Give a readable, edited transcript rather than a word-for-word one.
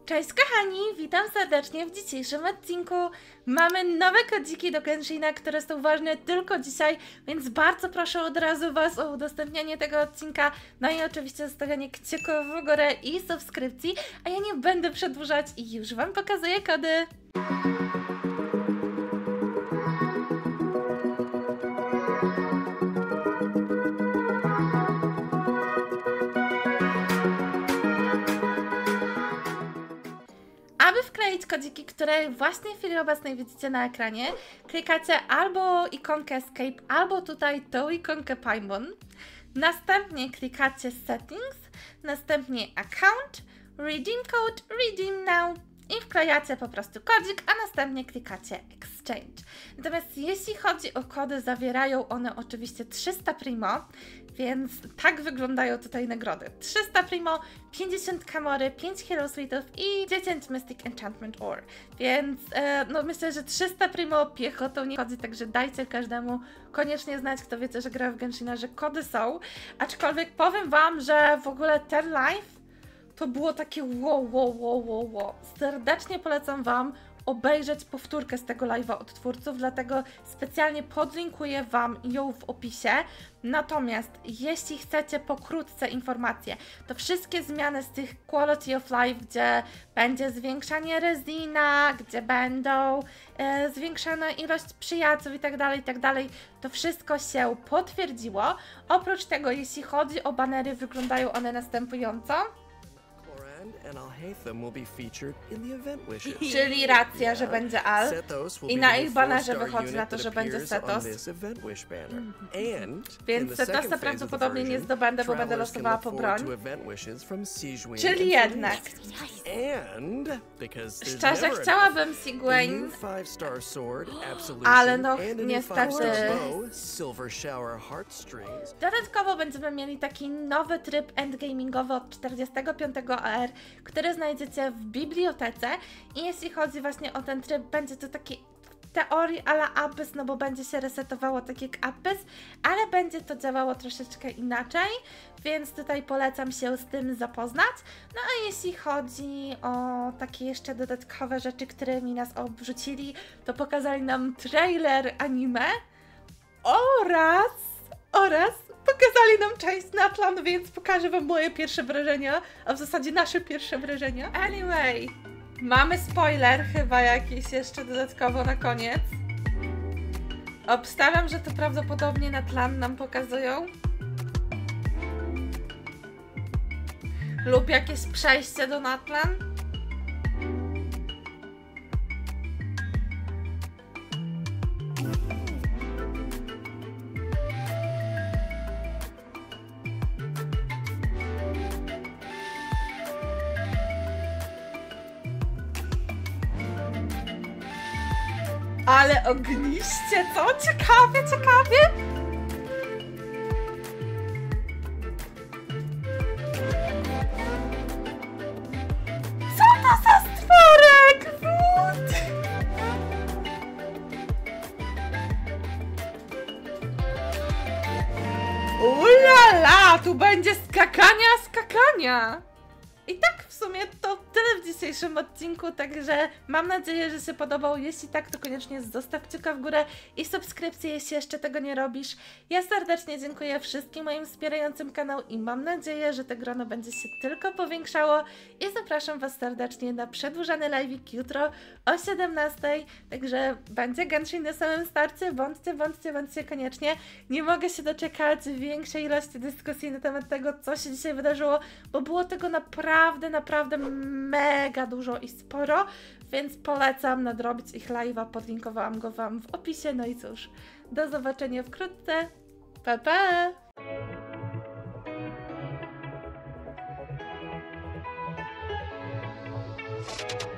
Cześć kochani, witam serdecznie w dzisiejszym odcinku. Mamy nowe kodziki do Genshina, które są ważne tylko dzisiaj, więc bardzo proszę od razu Was o udostępnianie tego odcinka, no i oczywiście zostawianie kciuków w górę i subskrypcji, a ja nie będę przedłużać i już Wam pokazuję kody. Aby wkleić kodziki, które właśnie w chwili obecnej widzicie na ekranie, klikacie albo ikonkę Escape, albo tutaj tą ikonkę Paimon. Następnie klikacie Settings, następnie Account, Redeem Code, Redeem Now i wklejacie po prostu kodzik, a następnie klikacie Exchange. Natomiast jeśli chodzi o kody, zawierają one oczywiście 300 primo, więc tak wyglądają tutaj nagrody. 300 primo, 50 kamory, 5 hero sweetów i 10 mystic enchantment ore. Więc no myślę, że 300 primo piechotą nie chodzi, także dajcie każdemu koniecznie znać, kto wiecie, że gra w Genshina, że kody są. Aczkolwiek powiem Wam, że w ogóle ten live to było takie wow. Serdecznie polecam Wam obejrzeć powtórkę z tego live'a od twórców, dlatego specjalnie podlinkuję Wam ją w opisie. Natomiast jeśli chcecie pokrótce informacje, to wszystkie zmiany z tych Quality of Life, gdzie będzie zwiększanie resina, gdzie będą zwiększona ilość przyjaciół itd., to wszystko się potwierdziło. Oprócz tego, jeśli chodzi o banery, wyglądają one następująco. Czyli racja, że będzie Al. I na ich banerze wychodzi na to, że będzie Setos. Więc Setosa prawdopodobnie nie zdobędę, bo będę losowała po broń. Czyli jednak. Szczerze chciałabym Siguen, ale no niestety. Dodatkowo będziemy mieli taki nowy tryb endgamingowy od 45 AR, który znajdziecie w bibliotece i jeśli chodzi właśnie o ten tryb, będzie to taki w teorii a la Abyss, no bo będzie się resetowało tak jak Abyss, ale będzie to działało troszeczkę inaczej, więc tutaj polecam się z tym zapoznać. No a jeśli chodzi o takie jeszcze dodatkowe rzeczy, którymi nas obrzucili, to pokazali nam trailer anime oraz pokazali nam część Natlan, więc pokażę Wam moje pierwsze wrażenia, a w zasadzie nasze pierwsze wrażenia. Anyway, mamy spoiler chyba jakiś jeszcze dodatkowo na koniec. Obstawiam, że to prawdopodobnie Natlan nam pokazują. Lub jakieś przejście do Natlan. Ale ogniście, co? Ciekawie! Co to za stworek? Wód! Ulala! Tu będzie skakania! I tak w sumie to tyle w dzisiejszym odcinku, także mam nadzieję, że się podobał. Jeśli tak, to koniecznie zostaw kciuka w górę i subskrypcję, jeśli jeszcze tego nie robisz. Ja serdecznie dziękuję wszystkim moim wspierającym kanał i mam nadzieję, że to grono będzie się tylko powiększało i zapraszam Was serdecznie na przedłużany live'ik jutro o 17:00, także będzie Genshin na samym starcie. Bądźcie koniecznie. Nie mogę się doczekać większej ilości dyskusji na temat tego, co się dzisiaj wydarzyło, bo było tego naprawdę mega dużo i sporo, więc polecam nadrobić ich live'a, podlinkowałam go Wam w opisie, no i cóż, do zobaczenia wkrótce, pa pa!